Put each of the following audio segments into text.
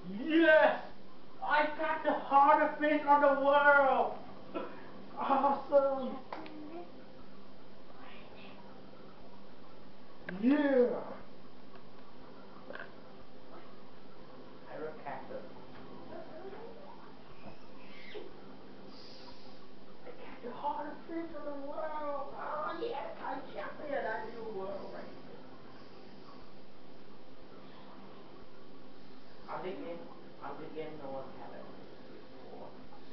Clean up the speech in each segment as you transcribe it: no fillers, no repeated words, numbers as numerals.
Yes! I got the hardest fish on the world! Awesome! Yeah! Hydrocactus. I got the hardest fish on the world! Oh yes! I'm champion! I do world right here. I'll dig in. I'll dig in no one had it before.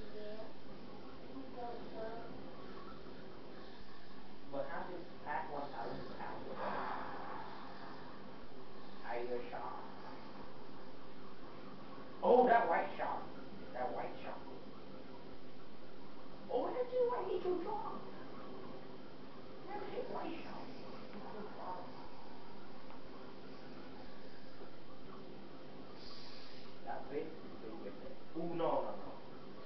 But how to pack 1,000 pounds of tiger shark? Oh, that white shark. That white shark. Oh, that's you. Why he too strong? Never hit white shark. He's too strong. That fish is big with it. Oh, no, no, no.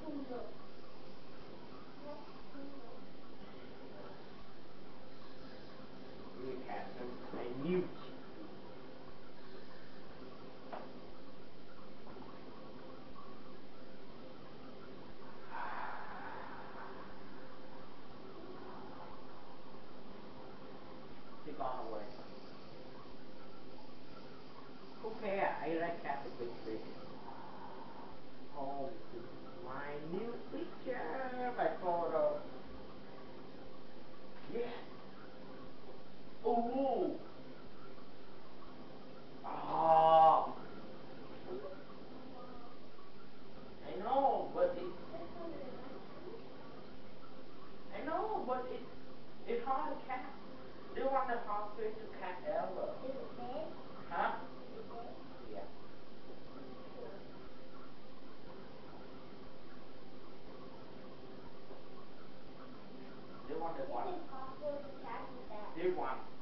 We catch them. I knew it. She gone away. Okay, I like catch a big fish. Home to my new picture. My photo. Yes. Oh. Oh. I know, but it's hard to catch. They want the hard fish to catch ever. Huh? Yeah. They want the one. They want